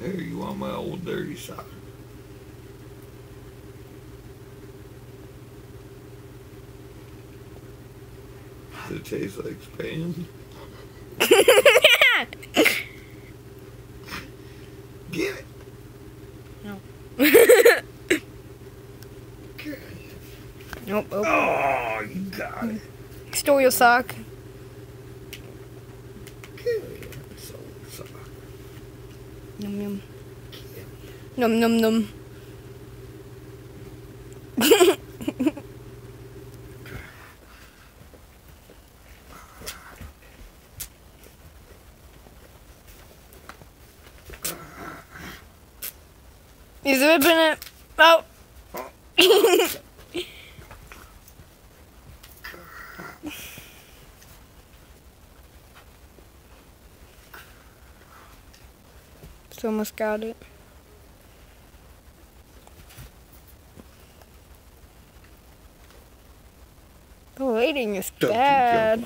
Here, you want my old dirty sock? Does it taste like Spam? Get it. No. Get it. Nope. Oh, you got it. Stole your sock. Get it. Sock. Num num. Num num num. He's ripping it. Oh. It's almost got it. The lighting is bad.